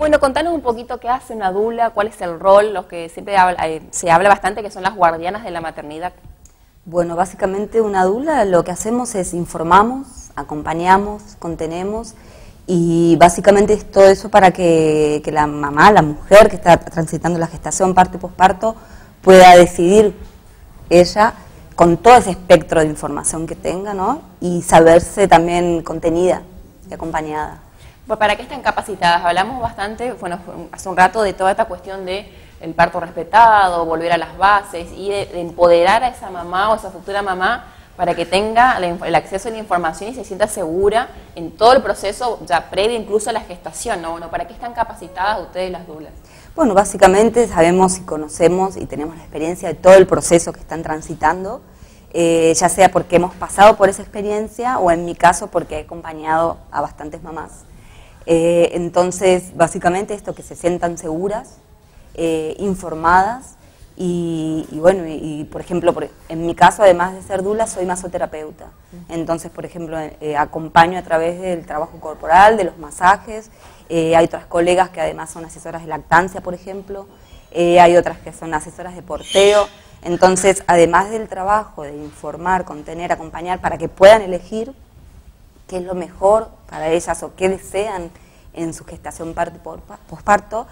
Bueno, contanos un poquito qué hace una dula, cuál es el rol, los que siempre se habla bastante, que son las guardianas de la maternidad. Bueno, básicamente una dula lo que hacemos es informamos, acompañamos, contenemos y básicamente es todo eso para que la mamá, la mujer que está transitando la gestación, parto y posparto, pueda decidir ella con todo ese espectro de información que tenga, ¿no? Y saberse también contenida y acompañada. Pues, ¿para qué están capacitadas? Hablamos bastante, bueno, hace un rato de toda esta cuestión de el parto respetado, volver a las bases y de empoderar a esa mamá o esa futura mamá para que tenga el acceso a la información y se sienta segura en todo el proceso, ya previo incluso a la gestación, ¿no? Bueno, ¿para qué están capacitadas ustedes las dulas? Bueno, básicamente sabemos y conocemos y tenemos la experiencia de todo el proceso que están transitando, ya sea porque hemos pasado por esa experiencia o en mi caso porque he acompañado a bastantes mamás. Entonces, básicamente esto, que se sientan seguras, informadas y bueno, por ejemplo, en mi caso, además de ser dula, soy masoterapeuta. Entonces, por ejemplo, acompaño a través del trabajo corporal, de los masajes. Hay otras colegas que además son asesoras de lactancia, por ejemplo. Hay otras que son asesoras de porteo. Entonces, además del trabajo de informar, contener, acompañar, para que puedan elegir qué es lo mejor para ellas o qué desean en su gestación, parto y posparto,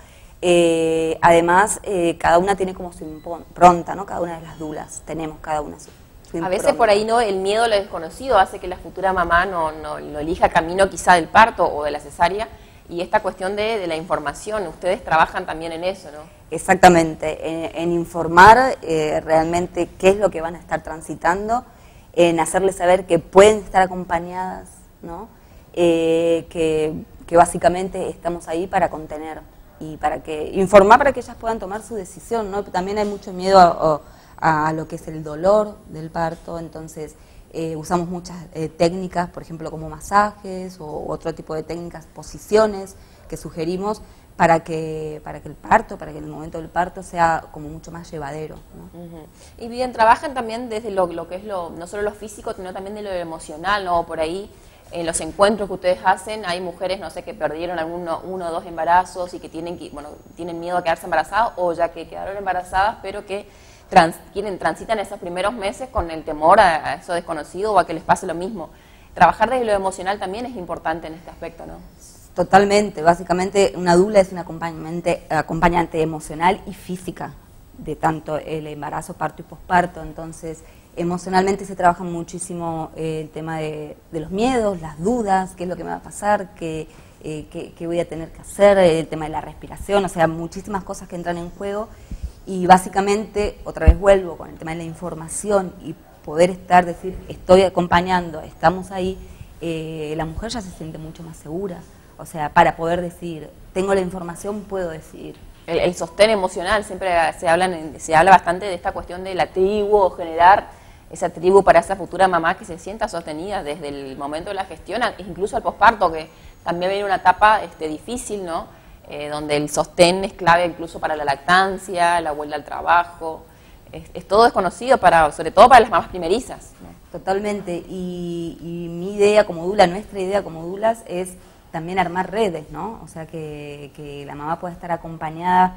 además cada una tiene como su impronta, ¿no? Cada una de las dulas tenemos cada una su impronta. A veces por ahí no, el miedo a lo desconocido hace que la futura mamá no elija camino quizá del parto o de la cesárea, y esta cuestión de la información, ustedes trabajan también en eso, ¿no? Exactamente, en informar realmente qué es lo que van a estar transitando, en hacerles saber que pueden estar acompañadas, ¿no? Que básicamente estamos ahí para contener y para informar para que ellas puedan tomar su decisión, ¿no? También hay mucho miedo a lo que es el dolor del parto, entonces usamos muchas técnicas, por ejemplo como masajes o otro tipo de técnicas, posiciones que sugerimos para que el parto, para que el momento del parto sea como mucho más llevadero, ¿no? Y bien, trabajan también desde lo que es no solo lo físico, sino también de lo emocional, ¿no? Por ahí, en los encuentros que ustedes hacen, hay mujeres, no sé, que perdieron uno o dos embarazos y que tienen miedo a quedarse embarazadas, o ya que quedaron embarazadas, pero que transitan esos primeros meses con el temor a eso desconocido o a que les pase lo mismo. Trabajar desde lo emocional también es importante en este aspecto, ¿no? Totalmente, básicamente una dula es un acompañante emocional y física de tanto el embarazo, parto y posparto. Entonces emocionalmente se trabaja muchísimo el tema de los miedos, las dudas, qué es lo que me va a pasar, qué voy a tener que hacer, el tema de la respiración, o sea, muchísimas cosas que entran en juego. Y básicamente, otra vez vuelvo con el tema de la información y poder decir, estoy acompañando, estamos ahí, la mujer ya se siente mucho más segura. O sea, para poder decir, tengo la información, puedo decidir. El sostén emocional, siempre se habla bastante de esta cuestión de la tribu, o generar esa tribu para esa futura mamá que se sienta sostenida desde el momento de la gestión, incluso al posparto, que también viene una etapa difícil, ¿no? Donde el sostén es clave incluso para la lactancia, la vuelta al trabajo. Es todo desconocido, sobre todo para las mamás primerizas, ¿no? Totalmente, y mi idea como dula, nuestra idea como dulas es también armar redes, ¿no? O sea, que la mamá pueda estar acompañada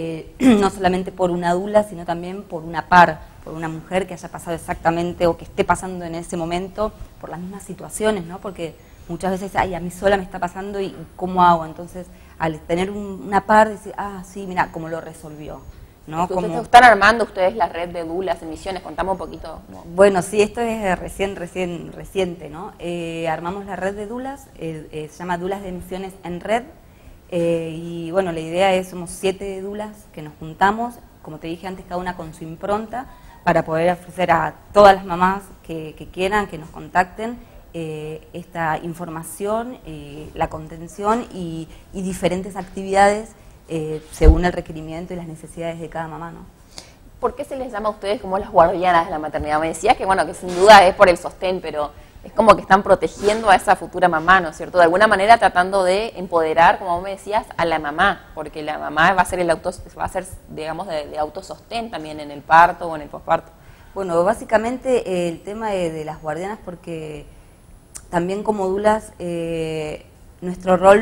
no solamente por una dula, sino también por una por una mujer que haya pasado exactamente o que esté pasando en ese momento por las mismas situaciones, ¿no? Porque muchas veces, ay, a mí sola me está pasando y ¿cómo hago? Entonces, al tener una decir, sí, mira, cómo lo resolvió, ¿no? Están armando ustedes la red de dulas en Misiones, contamos un poquito, ¿no? Bueno, sí, esto es reciente, ¿no? Armamos la red de dulas, se llama Dulas de Misiones en Red, y bueno, la idea es, somos 7 dulas que nos juntamos, como te dije antes, cada una con su impronta, para poder ofrecer a todas las mamás que quieran, que nos contacten, esta información, la contención y diferentes actividades según el requerimiento y las necesidades de cada mamá, ¿no? ¿Por qué se les llama a ustedes como las guardianas de la maternidad? Me decías que bueno, que sin duda es por el sostén, pero es como que están protegiendo a esa futura mamá, ¿no es cierto? De alguna manera tratando de empoderar, como vos me decías, a la mamá, porque la mamá va a ser digamos, de autosostén también en el parto o en el posparto. Bueno, básicamente el tema de las guardianas, porque también como dulas nuestro rol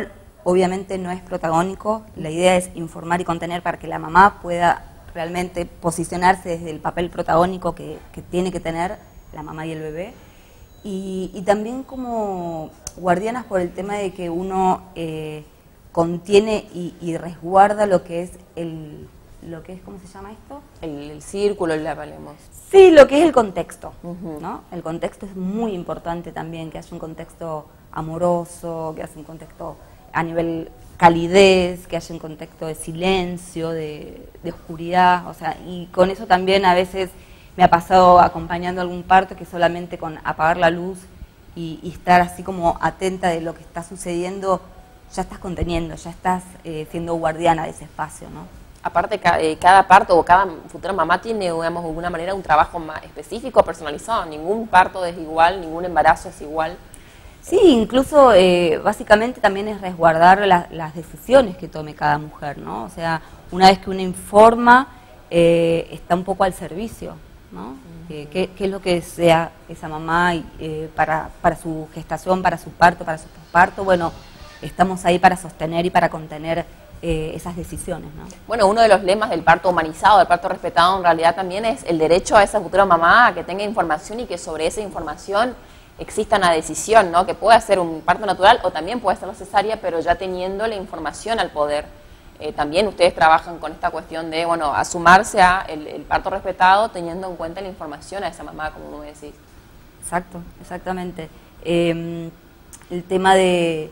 obviamente no es protagónico, la idea es informar y contener para que la mamá pueda realmente posicionarse desde el papel protagónico que tiene que tener la mamá y el bebé. Y también como guardianas por el tema de que uno contiene y resguarda lo que es ¿cómo se llama esto? El círculo, le hablemos. Sí, lo que es el contexto, ¿no? El contexto es muy importante también, que haya un contexto amoroso, que haya un contexto a nivel calidez, que haya un contexto de silencio, de oscuridad, o sea, y con eso también a veces me ha pasado acompañando algún parto que solamente con apagar la luz y estar así como atenta de lo que está sucediendo, ya estás conteniendo, ya estás siendo guardiana de ese espacio, ¿no? Aparte, cada parto o cada futura mamá tiene, digamos, de alguna manera un trabajo más específico, personalizado. Ningún parto es igual, ningún embarazo es igual. Sí, incluso básicamente también es resguardar las decisiones que tome cada mujer, ¿no? O sea, una vez que uno informa, está un poco al servicio, ¿no? ¿Qué es lo que desea esa mamá para su gestación, para su parto, para su posparto? Bueno, estamos ahí para sostener y para contener esas decisiones, ¿no? Bueno, uno de los lemas del parto humanizado, del parto respetado, en realidad también es el derecho a esa futura mamá a que tenga información y que sobre esa información exista una decisión, ¿no? Que pueda ser un parto natural o también puede ser la cesárea, pero ya teniendo la información al poder. También ustedes trabajan con esta cuestión de, bueno, asumarse a el parto respetado teniendo en cuenta la información a esa mamá, como me decís. Exacto, exactamente. El tema de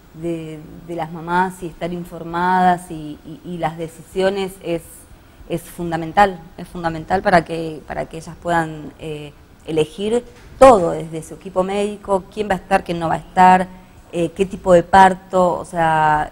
las mamás y estar informadas y las decisiones es fundamental para que ellas puedan elegir todo, desde su equipo médico, quién va a estar, quién no va a estar, qué tipo de parto, o sea,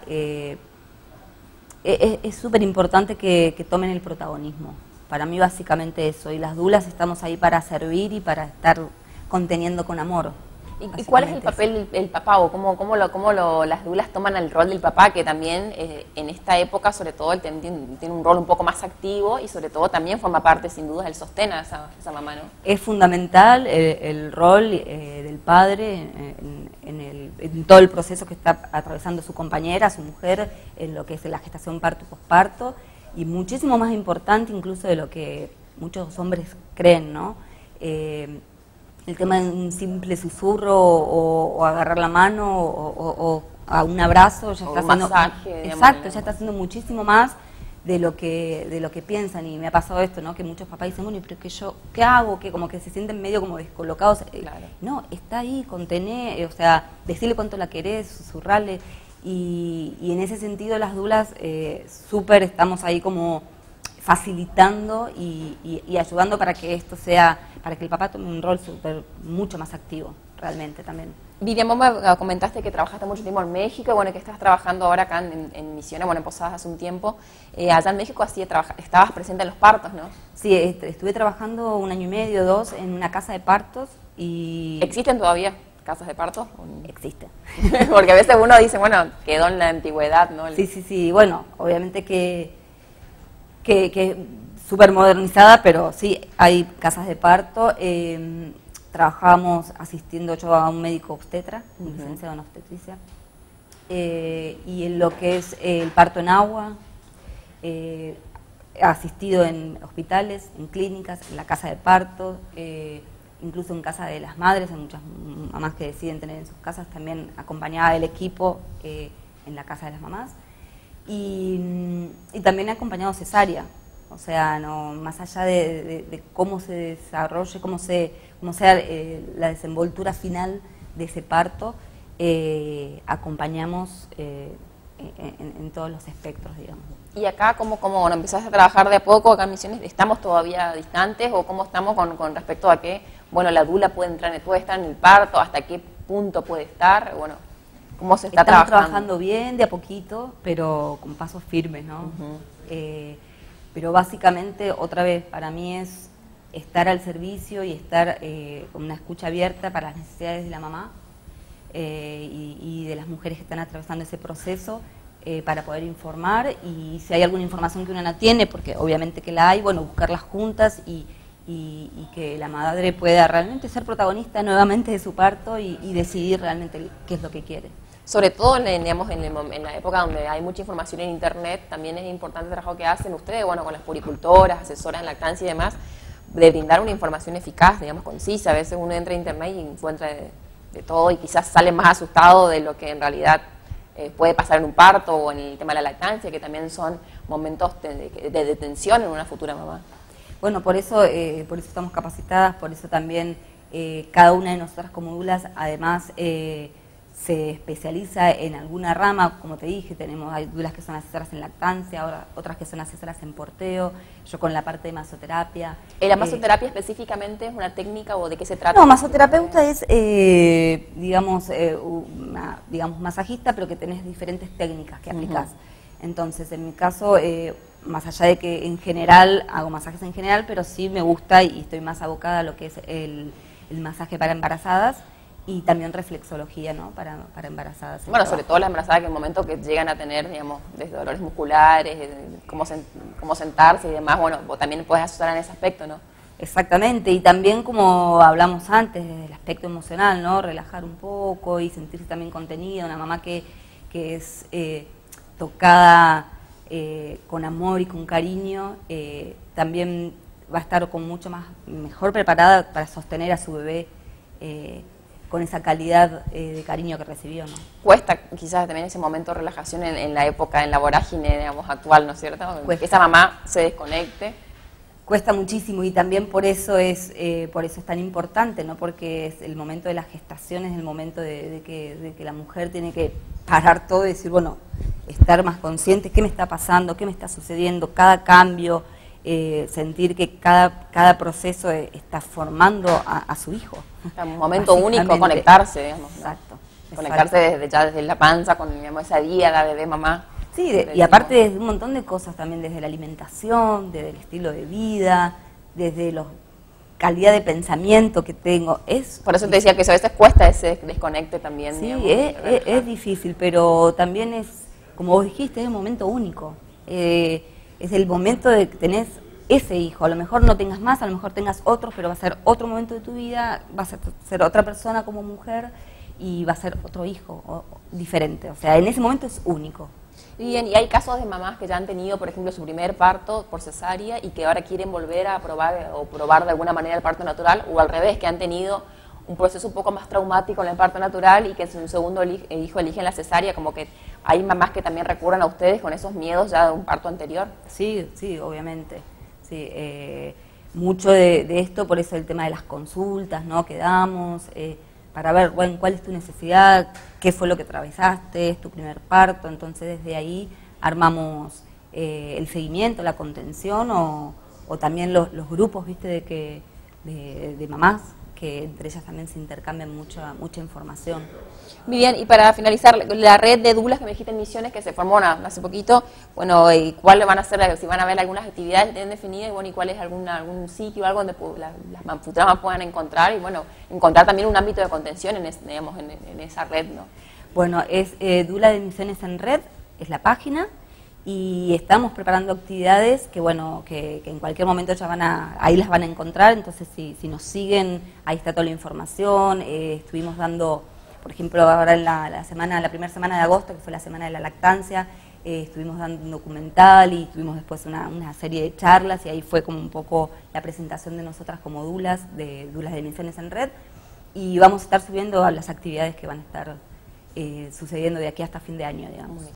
es súper importante que tomen el protagonismo. Para mí básicamente eso, y las dulas estamos ahí para servir y para estar conteniendo con amor. ¿Y cuál es el papel del papá o cómo las dulas toman el rol del papá, que también en esta época sobre todo él tiene un rol un poco más activo y sobre todo también forma parte sin dudas del sostén a esa mamá, ¿no? Es fundamental el rol del padre en todo el proceso que está atravesando su compañera, su mujer, en lo que es la gestación, parto y posparto, y muchísimo más importante incluso de lo que muchos hombres creen, ¿no? El tema de un simple susurro o agarrar la mano o a un abrazo ya está haciendo masaje, exacto, ya está haciendo muchísimo más de lo que piensan. Y me ha pasado esto, ¿no? Que muchos papás dicen, bueno, pero ¿qué hago? Que como que se sienten medio como descolocados. Claro. No, está ahí, contené, o sea, decirle cuánto la querés, susurrarle. Y en ese sentido las dulas súper estamos ahí como facilitando y ayudando para que esto sea, para que el papá tome un rol mucho más activo, realmente también. Vivian, vos me comentaste que trabajaste mucho tiempo en México, y bueno, que estás trabajando ahora acá en Misiones, bueno, en Posadas hace un tiempo. Allá en México estabas presente en los partos, ¿no? Sí, estuve trabajando 1 año y medio, 2, en una casa de partos y... ¿Existen todavía casas de partos? Existen. Porque a veces uno dice, bueno, quedó en la antigüedad, ¿no? Sí, bueno, obviamente que súper modernizada, pero sí, hay casas de parto. Trabajábamos asistiendo yo a un médico obstetra, licenciado en obstetricia, y en lo que es el parto en agua, asistido en hospitales, en clínicas, en la casa de parto, incluso en casa de las madres, hay muchas mamás que deciden tener en sus casas, también acompañada del equipo en la casa de las mamás. Y también he acompañado cesárea, o sea, no, más allá de cómo se desarrolle, cómo sea la desenvoltura final de ese parto, acompañamos en todos los espectros, digamos. ¿Y acá cómo bueno, empezaste a trabajar de a poco acá en Misiones? ¿Estamos todavía distantes o cómo estamos con respecto a que, bueno, la dula puede estar en el parto, hasta qué punto puede estar, bueno, cómo se está Estamos trabajando? trabajando bien, de a poquito, pero con pasos firmes, ¿no? Pero básicamente, otra vez, para mí es estar al servicio y estar con una escucha abierta para las necesidades de la mamá y de las mujeres que están atravesando ese proceso, para poder informar, y si hay alguna información que uno no tiene, porque obviamente que la hay, bueno, buscarlas juntas y y que la madre pueda realmente ser protagonista nuevamente de su parto y decidir realmente qué es lo que quiere. Sobre todo, digamos, en la época donde hay mucha información en internet, también es importante el trabajo que hacen ustedes, bueno, con las puericultoras, asesoras en lactancia y demás, de brindar una información eficaz, digamos, concisa. A veces uno entra a internet y encuentra de todo y quizás sale más asustado de lo que en realidad puede pasar en un parto o en el tema de la lactancia, que también son momentos de tensión en una futura mamá. Bueno, por eso estamos capacitadas, por eso también cada una de nosotras como dulas, además, se especializa en alguna rama. Como te dije, hay dulas que son asesoras en lactancia, ahora otras que son asesoras en porteo, yo con la parte de masoterapia. ¿La masoterapia específicamente es una técnica o de qué se trata? No, masoterapeuta es, digamos, masajista, pero que tenés diferentes técnicas que aplicás. Entonces, en mi caso, más allá de que en general hago masajes en general, pero sí me gusta y estoy más abocada a lo que es el masaje para embarazadas y también reflexología, ¿no? Para embarazadas. Bueno, sobre todo las embarazadas que en el momento que llegan a tener, digamos, desde dolores musculares, cómo sentarse y demás, bueno, vos también puedes asesorar en ese aspecto, ¿no? Exactamente, y también como hablamos antes, desde el aspecto emocional, ¿no? Relajar un poco y sentirse también contenida, una mamá que es tocada con amor y con cariño, también va a estar mejor preparada para sostener a su bebé con esa calidad de cariño que recibió, ¿no? Cuesta quizás también ese momento de relajación en la época, en la vorágine, digamos, actual, ¿no es cierto? Cuesta. Que esa mamá se desconecte. Cuesta muchísimo y también por eso es tan importante, ¿no? Porque es el momento de la gestación, es el momento de que la mujer tiene que parar todo y decir, bueno, estar más consciente, qué me está pasando, qué me está sucediendo, cada cambio, sentir que cada proceso está formando a su hijo. Un momento único, conectarse, digamos, ¿no? Exacto. Conectarse desde la panza con, digamos, esa diada de mamá. Sí, y aparte desde un montón de cosas también, desde la alimentación, desde el estilo de vida, desde la calidad de pensamiento que tengo. Por eso te decía que eso a veces cuesta ese desconecte también. Sí, digamos, es difícil, pero también es, como vos dijiste, es un momento único. Es el momento de que tenés ese hijo. A lo mejor no tengas más, a lo mejor tengas otro, pero va a ser otro momento de tu vida, vas a ser otra persona como mujer y va a ser otro hijo diferente. O sea, en ese momento es único. Bien, y hay casos de mamás que ya han tenido, por ejemplo, su primer parto por cesárea y que ahora quieren volver a probar de alguna manera el parto natural, o al revés, que han tenido un proceso un poco más traumático en el parto natural y que en su segundo hijo eligen la cesárea, como que hay mamás que también recurren a ustedes con esos miedos ya de un parto anterior. Sí, obviamente. Sí, mucho de esto, por eso el tema de las consultas, ¿no? Que damos, para ver, bueno, cuál es tu necesidad, qué fue lo que atravesaste, es tu primer parto. Entonces desde ahí armamos el seguimiento, la contención o también los grupos, ¿viste? De mamás, que entre ellas también se intercambian mucha información. Muy bien, y para finalizar, la red de dulas que me dijiste en Misiones, que se formó hace poquito, bueno, ¿y cuáles van a ser, si van a haber algunas actividades que tienen definidas, y bueno, y cuál es algún sitio o algo donde las futuras puedan encontrar, y bueno, encontrar también un ámbito de contención en esa red, ¿no? Bueno, es Dula de Misiones en Red, es la página, y estamos preparando actividades que, bueno, que en cualquier momento ahí las van a encontrar. Entonces si nos siguen, ahí está toda la información. Estuvimos dando, por ejemplo, ahora en la primera semana de agosto, que fue la semana de la lactancia, estuvimos dando un documental y tuvimos después una serie de charlas, y ahí fue como un poco la presentación de nosotras como dulas de Misiones en Red, y vamos a estar subiendo las actividades que van a estar sucediendo de aquí hasta fin de año, digamos.